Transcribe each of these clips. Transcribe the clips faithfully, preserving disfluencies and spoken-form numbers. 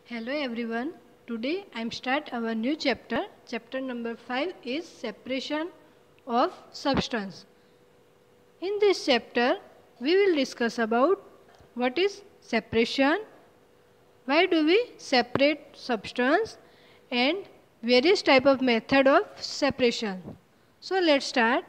Hello everyone. Today I am start our new chapter. Chapter number five is separation of substance. In this chapter we will discuss about what is separation, why do we separate substance and various type of method of separation. So let's start.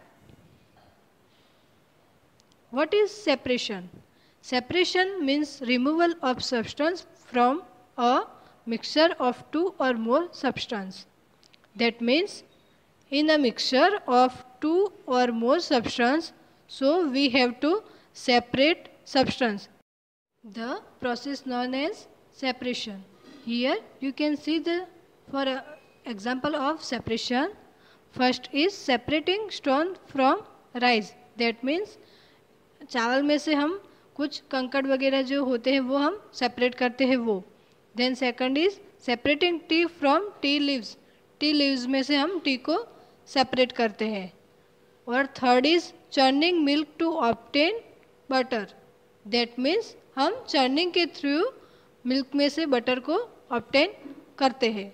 What is separation? Separation means removal of substance from a mixture of two or more substance. That means in a mixture of two or more substance, so we have to separate substance. The process known as separation. Here you can see the for a example of separation. First is separating stone from rice. That means चावल में से हम कुछ कंकड़ वगैरह जो होते हैं वो हम सेपरेट करते हैं वो. Then second is separating tea from tea leaves. Tea leaves में से हम टी को सेपरेट करते हैं. और third is churning milk to obtain butter. That means हम चर्निंग के थ्रू मिल्क में से बटर को ऑब्टेन करते हैं.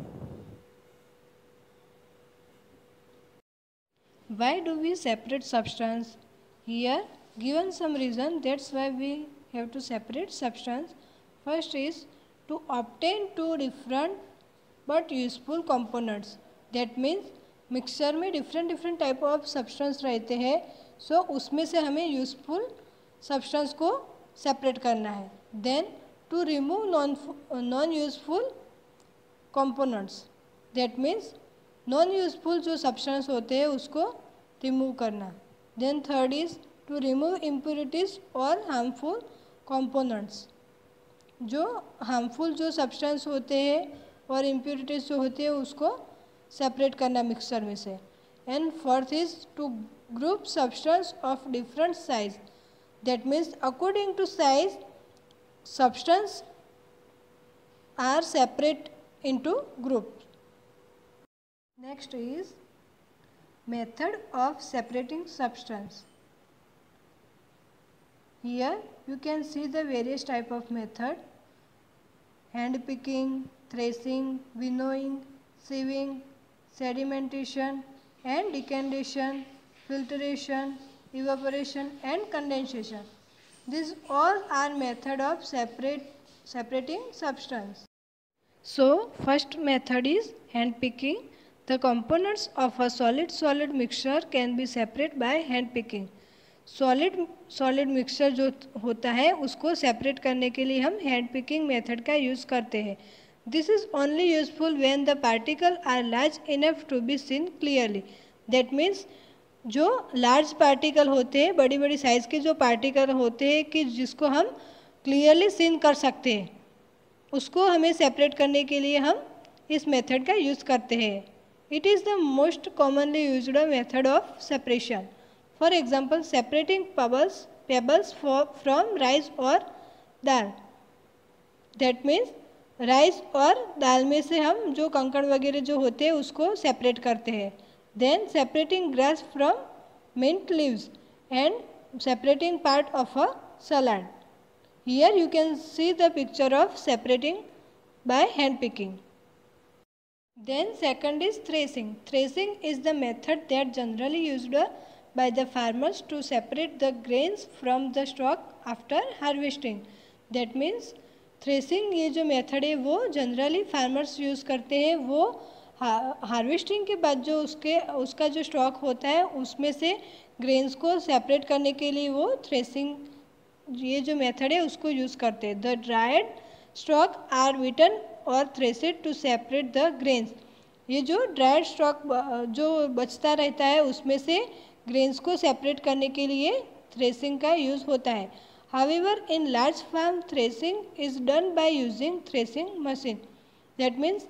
Why do we separate substance? Here given some reason, that's why we have to separate substance. First is to obtain two different but useful components. That means mixture में different different type of substance रहते हैं. सो so, उसमें से हमें useful substance को separate करना है. Then to remove non non useful components. That means non useful जो सब्सटेंस होते हैं उसको रिमूव करना. Then third is to remove impurities और हार्मफुल कंपोनेंट्स. जो हार्मफुल जो सब्सटेंस होते हैं और इम्प्योरिटीज़ जो होते हैं उसको सेपरेट करना मिक्सचर में से. And fourth is to group substance of different size. That means according to size substance are separate into group. Next is method of separating substance. Here you can see the various type of method: hand picking, threshing, winnowing, sieving, sedimentation and decantation, filtration, evaporation and condensation. These all are method of separate separating substance. So first method is hand picking. The components of a solid solid mixture can be separated by hand picking. Solid solid mixture जो होता है उसको separate करने के लिए हम hand picking method का use करते हैं. This is only useful when the particle are large enough to be seen clearly. That means जो लार्ज पार्टिकल होते हैं, बड़ी बड़ी साइज़ के जो पार्टिकल होते हैं कि जिसको हम क्लियरली सीन कर सकते हैं, उसको हमें सेपरेट करने के लिए हम इस मेथड का यूज़ करते हैं. It is the most commonly used method of separation. For example, separating pebbles pebbles for, from rice or dal. That means rice और दाल में से हम जो कंकड़ वगैरह जो होते हैं उसको सेपरेट करते हैं. Then separating grass from mint leaves and separating part of a salad. Here you can see the picture of separating by hand picking. Then second is threshing. Threshing is the method that generally used by the farmers to separate the grains from the stalk after harvesting. That means threshing ये जो method है वो generally farmers use करते हैं. वो harvesting के बाद जो उसके उसका जो स्टॉक होता है उसमें से ग्रेन्स को सेपरेट करने के लिए वो थ्रेसिंग ये जो मेथड है उसको यूज़ करते हैं. The dried stalk are beaten और threshed to separate the grains. ये जो ड्राइड स्टॉक जो बचता रहता है उसमें से ग्रेन्स को सेपरेट करने के लिए थ्रेसिंग का यूज़ होता है. However in large farm threshing is done by using threshing machine. That means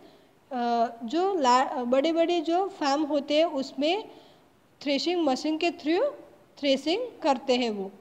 जो बड़े बड़े जो फार्म होते हैं उसमें थ्रेसिंग मशीन के थ्रू थ्रेसिंग करते हैं वो.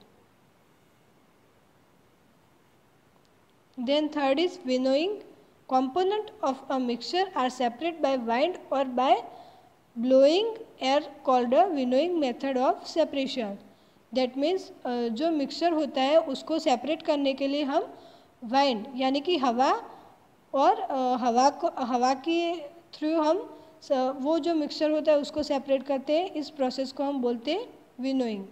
Then third is winnowing. Component of a mixture are separate by wind or by blowing air called a winnowing method of separation. That means uh, जो मिक्सचर होता है उसको सेपरेट करने के लिए हम वाइंड यानी कि हवा और हवा को हवा के थ्रू हम वो जो मिक्सचर होता है उसको सेपरेट करते हैं। इस प्रोसेस को हम बोलते हैं winnowing.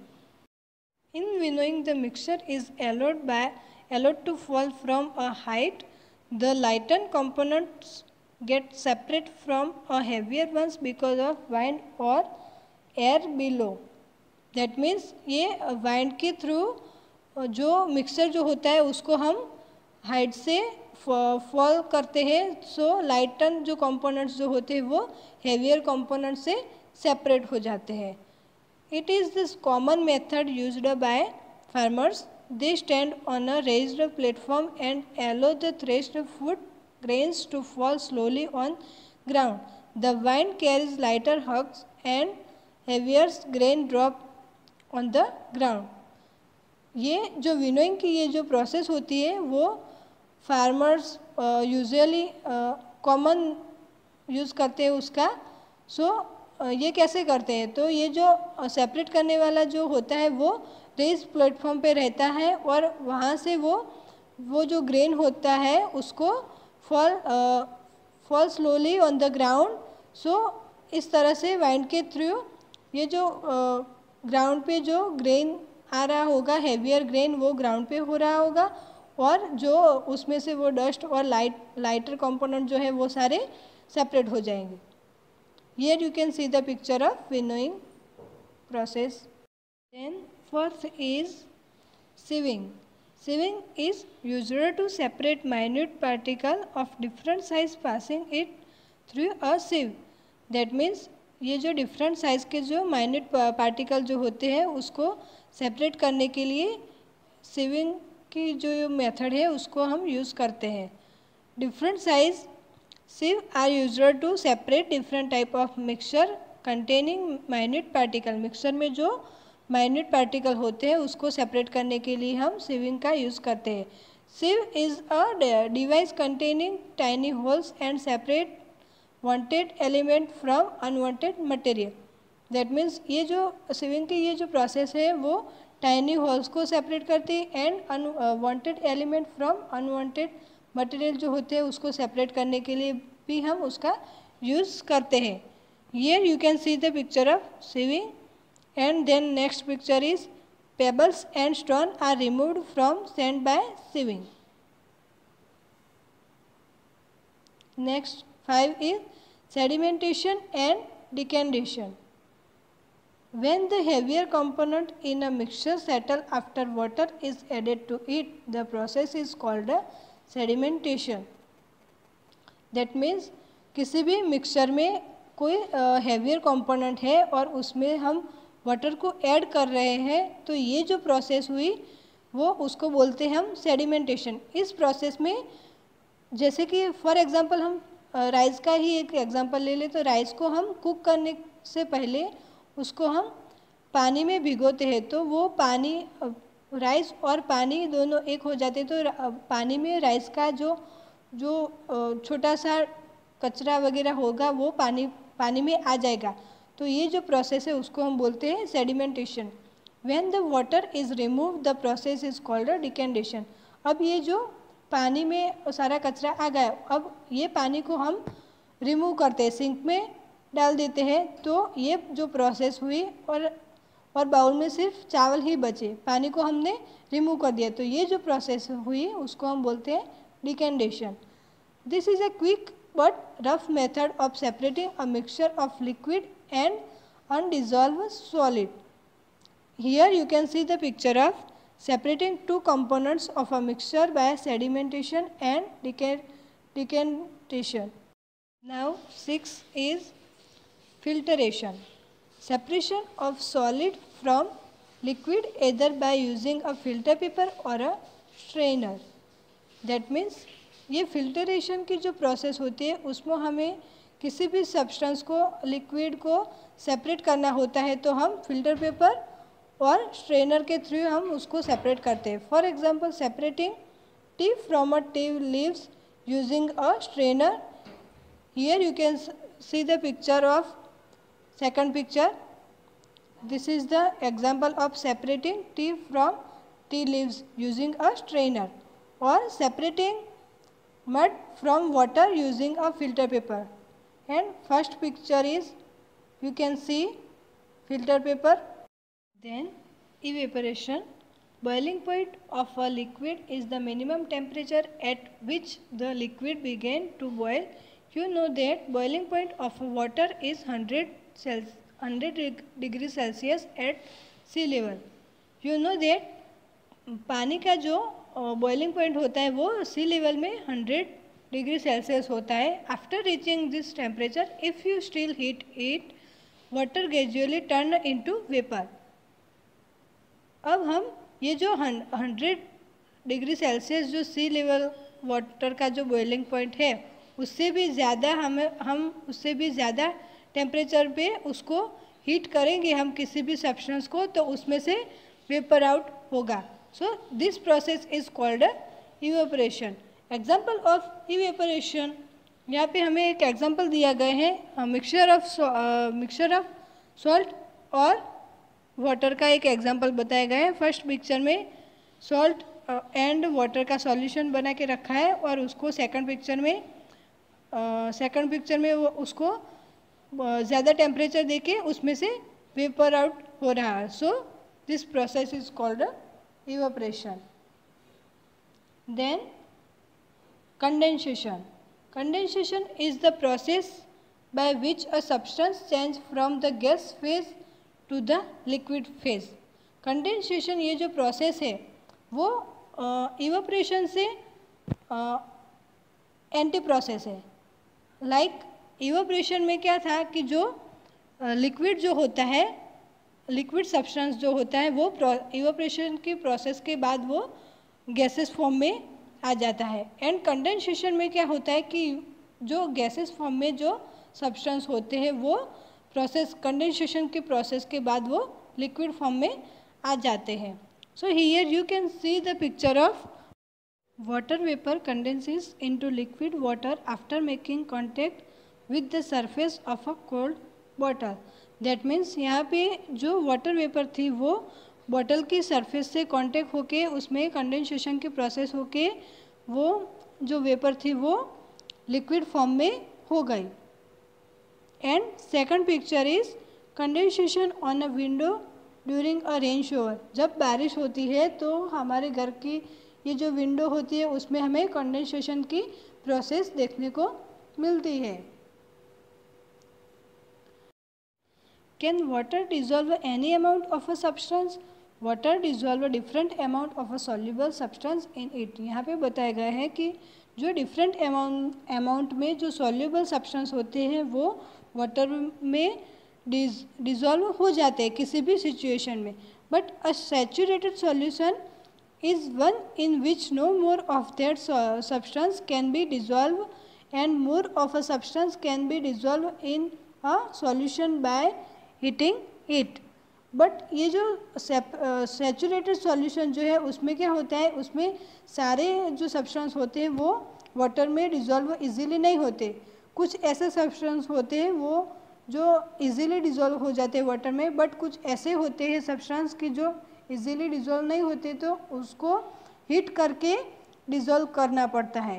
In winnowing the mixture is allowed by allowed to fall from a height. The lighter components get separate from a heavier ones because of wind or air below. That means ये wind के through जो mixture जो होता है उसको हम height से fall करते हैं, सो लाइटन जो कंपोनेंट्स जो होते हैं वो हेवियर कंपोनेंट से सेपरेट हो जाते हैं। It is this common method used by farmers. They stand on a raised platform and allow the threshed food grains to fall slowly on ground. The vine carries lighter hugs and heavier grain drop on the ground. ये जो winnowing की ये जो process होती है वो farmers usually common use करते हैं उसका। सो so, uh, ये कैसे करते हैं, तो ये जो सेपरेट uh, करने वाला जो होता है वो रेस प्लेटफॉर्म पे रहता है और वहाँ से वो वो जो ग्रेन होता है उसको fall fall slowly on the ground. So इस तरह से वाइंड के थ्रू ये जो ग्राउंड uh, पे जो ग्रेन आ रहा होगा, हेवियर ग्रेन वो ग्राउंड पे हो रहा होगा और जो उसमें से वो डस्ट और लाइट लाइटर कंपोनेंट जो है वो सारे सेपरेट हो जाएंगे। Here you can see the picture of winnowing process. Then fourth is sieving. Sieving is used to separate minute particle of different size passing it through a sieve. That means ये जो different size के जो minute particle जो होते हैं उसको separate करने के लिए सिविंग की जो मेथड है उसको हम यूज़ करते हैं। Different size sieve are used to separate different type of mixture containing minute particle. Mixture में जो माइन्यूट पार्टिकल होते हैं उसको सेपरेट करने के लिए हम सिविंग का यूज़ करते हैं। sieve is a device containing tiny holes and separate wanted element from unwanted material. That means ये जो सिविंग की ये जो प्रोसेस है वो टाइनी होल्स को सेपरेट करती है and unwanted element from unwanted material जो होते हैं उसको सेपरेट करने के लिए भी हम उसका यूज़ करते हैं। Here you can see the picture of sieving and then next picture is pebbles and stone are removed from sand by sieving. Next five is sedimentation and decantation. When the heavier component in a mixture settle after water is added to it, the process is called a sedimentation. That means किसी भी mixture में कोई heavier component है और उसमें हम water को add कर रहे हैं तो ये जो प्रोसेस हुई वो उसको बोलते हैं हम सेडिमेंटेशन। इस प्रोसेस में जैसे कि फॉर एग्जांपल हम राइस का ही एक एग्जांपल ले लें तो राइस को हम कुक करने से पहले उसको हम पानी में भिगोते हैं तो वो पानी राइस और पानी दोनों एक हो जाते तो पानी में राइस का जो जो छोटा सा कचरा वगैरह होगा वो पानी पानी में आ जाएगा। तो ये जो प्रोसेस है उसको हम बोलते हैं sedimentation. When the water is remove the process is called a decantation. अब ये जो पानी में सारा कचरा आ गया, अब ये पानी को हम रिमूव करते हैं, सिंक में डाल देते हैं तो ये जो प्रोसेस हुई और और बाउल में सिर्फ चावल ही बचे, पानी को हमने रिमूव कर दिया तो ये जो प्रोसेस हुई उसको हम बोलते हैं decantation. This is a quick but rough method of separating a mixture of liquid and undissolved solid. Here you can see the picture of separating two components of a mixture by sedimentation and decantation. Now six is filtration. Separation of solid from liquid either by using a filter paper or a strainer. That means ये filtration की जो process होती है उसमें हमें किसी भी substance को लिक्विड को सेपरेट करना होता है तो हम फिल्टर पेपर और स्ट्रेनर के थ्रू हम उसको सेपरेट करते हैं। For example separating tea from a tea leaves using a strainer. Here you can see the picture of second picture. This is the example of separating tea from tea leaves using a strainer. और separating mud from water using a filter paper. And first picture is, you can see filter paper. Then evaporation. Boiling point of a liquid is the minimum temperature at which the liquid begin to boil. You know that boiling point of water is one hundred degrees Celsius at sea level. You know that पानी का जो boiling point होता है वो sea level में hundred degree Celsius होता है. After reaching this temperature if you still heat it water gradually turn into vapour. अब हम ये जो हंड्रेड डिग्री सेल्सियस जो सी लेवल वाटर का जो बॉइलिंग पॉइंट है उससे भी ज़्यादा हमें हम उससे भी ज़्यादा टेम्परेचर पे उसको हीट करेंगे हम किसी भी सब्सटेंस को, तो उसमें से वेपर आउट होगा. So this process is called evaporation. Example of evaporation. यहाँ पे हमें एक एग्जाम्पल दिया गए हैं mixture of mixture of salt और वाटर का एक एग्जाम्पल बताया गया है. फर्स्ट पिक्चर में सॉल्ट एंड वाटर का सॉल्यूशन बना के रखा है और उसको सेकंड पिक्चर में सेकंड uh, पिक्चर में वो उसको ज़्यादा टेम्परेचर देके उसमें से वेपर आउट हो रहा है. So this process is called evaporation. Then condensation. Condensation is the process by which a substance change from the gas phase to the liquid phase. Condensation ये जो process है वो evaporation से एंटी प्रोसेस है. Like evaporation में क्या था कि जो लिक्विड जो होता है लिक्विड सब्सटेंस जो होता है वो इवेपोरेशन की प्रोसेस के बाद वो गैसेस फॉर्म में आ जाता है. एंड कंडेंसेशन में क्या होता है कि जो गैसेस फॉर्म में जो सब्सटेंस होते हैं वो प्रोसेस कंडेंसेशन की प्रोसेस के बाद वो लिक्विड फॉर्म में आ जाते हैं. So here you can see the picture of water vapour condenses into liquid water after making contact with the surface of a cold bottle. That means यहाँ पे जो वाटर वेपर थी वो बॉटल की सरफेस से कांटेक्ट होके उसमें condensation की प्रोसेस होके वो जो वेपर थी वो लिक्विड फॉर्म में हो गई. And second picture is condensation on a window during a rain shower. जब बारिश होती है तो हमारे घर की ये जो विंडो होती है उसमें हमें कंडेंसेशन की प्रोसेस देखने को मिलती है. Can water dissolve any amount of a substance? Water dissolve a different amount of a soluble substance in it. यहाँ पे बताया गया है कि जो डिफरेंट अमाउंट अमाउंट में जो सॉल्यूबल सब्सटेंस होते हैं वो वाटर में डिजॉल्व हो जाते हैं किसी भी सिचुएशन में. But a saturated solution is one in which no more of that substance can be dissolve and more of a substance can be dissolve in a solution by heating it. But ये जो saturated solution जो है उसमें क्या होता है उसमें सारे जो सब्सटेंस होते हैं वो वाटर में डिज़ोल्व इजीली नहीं होते. कुछ ऐसे सब्सटेंस होते हैं वो जो इजीली डिज़ोल्व हो जाते हैं वाटर में, बट कुछ ऐसे होते हैं सब्सटेंस की जो इजीली डिज़ोल्व नहीं होते तो उसको हीट करके डिज़ोल्व करना पड़ता है.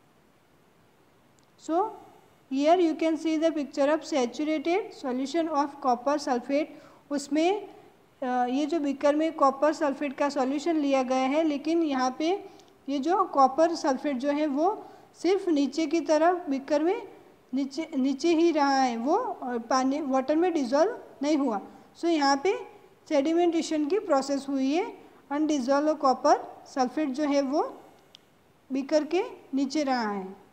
सो Here you can see the picture of saturated solution of copper sulfate. उसमें ये जो बीकर में कॉपर सल्फेट का सॉल्यूशन लिया गया है, लेकिन यहाँ पे ये जो कॉपर सल्फेट जो है वो सिर्फ नीचे की तरफ बीकर में नीचे नीचे ही रहा है, वो पानी वाटर में डिज़ोल्व नहीं हुआ. सो so, यहाँ पे सेडिमेंटेशन की प्रोसेस हुई है. अनडिज़ोल्व कॉपर सल्फेट जो है वो बीकर के नीचे रहा है.